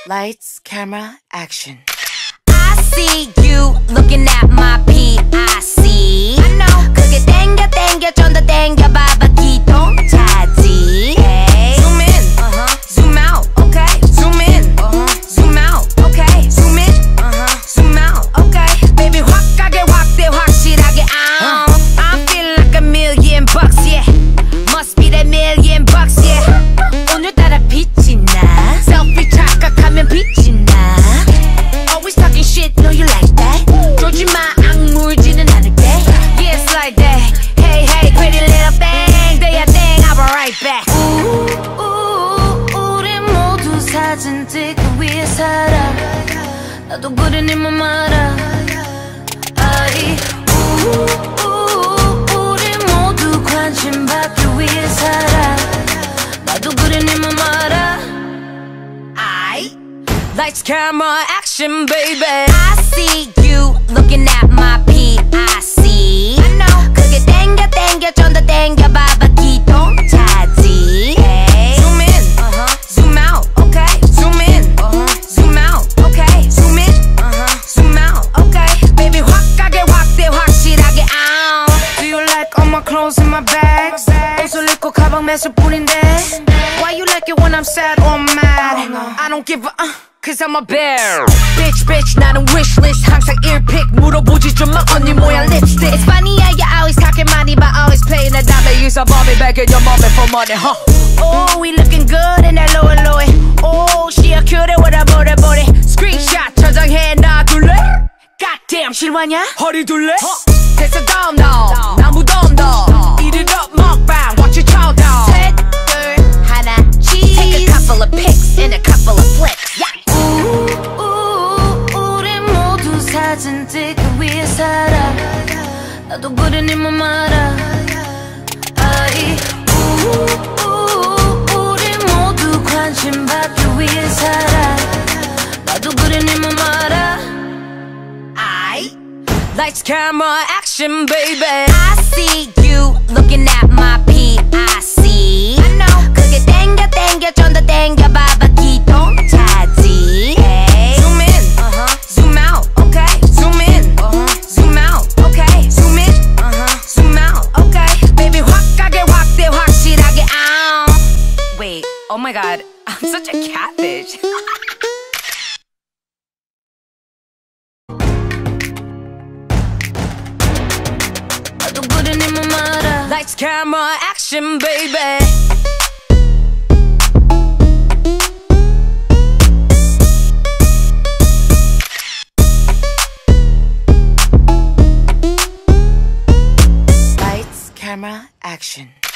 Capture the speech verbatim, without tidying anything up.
Lights, camera, action. I see you looking at my P I C. I know. 그게 땡겨 땡겨 좀 더 땡겨 봐봐 기동차지. Hey. Zoom in, uh-huh. Zoom out, okay. Zoom in, uh-huh. Zoom out, okay. Zoom in, uh-huh. Zoom out, okay. Baby 확 가게 확대 확실하게. Uh. I'm feeling like a million bucks, yeah. Must be that million bucks, yeah. 오늘따라 빛이 나. Selfie 착각하면 빛이 나. Always talking shit, know you like that. 조지마 악물지는 않을게. Yeah, it's like that. Hey, hey, pretty little thing. Do your thing, I'll be right back. 우, 우, 우리 모두 사진 찍기 위해 살아. 나도 그래 네 맘 알아. 아이, 우, 우, 우리 모두 관심 받기 위해 살아. 나도 그래 네 맘 알아. 아이. Lights, camera, action, baby. I see you looking at my P I C. I know. 그게 땡겨 땡겨 좀 더 땡겨 봐봐 기동차지. Hey. Zoom in, uh-huh. Zoom out, okay. Zoom in, uh-huh. Zoom out, okay. Zoom in, uh-huh. Zoom out, okay. Baby 확 가게 확대 확실하게. Ow. Do you like all my clothes in my bags? 옷을 입고 가방 매실 뿐인데. Why you like it when I'm sad or mad? I don't give a uh. Cause I'm a bear. Bitch, bitch, 나는 wishlist. 항상 earpick 물어보지 좀 마 언니 모양 lipstick. It's funny how you always talking money but always playing the dummy. Use a bobby back in your mommy for money, huh? Oh, we looking good in that low and low. Oh, she a cutie with a booty booty. Screenshot 저장해 놔둘래? Goddamn 실화냐? 허리 둘래? 됐어 다음 너 나 무덤 너 Eat it up 먹방 watch it chow down. 셋, 둘, 하나, cheese. Take a couple of pics and a couple of flicks. Yeah. 사진 찍기 위해 살아. 나도 그래 네 맘 알아. 아이, 우, 우, 우리 모두 관심 받기 위해 살아. 나도 그래 네 맘 알아. 아이. Lights, camera, action, baby. I see you looking at my P I C. I know. 그게 땡겨 땡겨 좀 더 땡겨 봐봐 기동차지. Hey. Zoom in, uh-huh. Zoom out. Zoom in, uh-huh. Zoom out, okay. Zoom in, uh-huh. Zoom out, okay. Baby 확 가게 확대 확실하게. Ow. Wait, oh my god, I'm such a catfish. 나도 그래 네 맘 알아. Lights, camera, action, baby. Camera, action.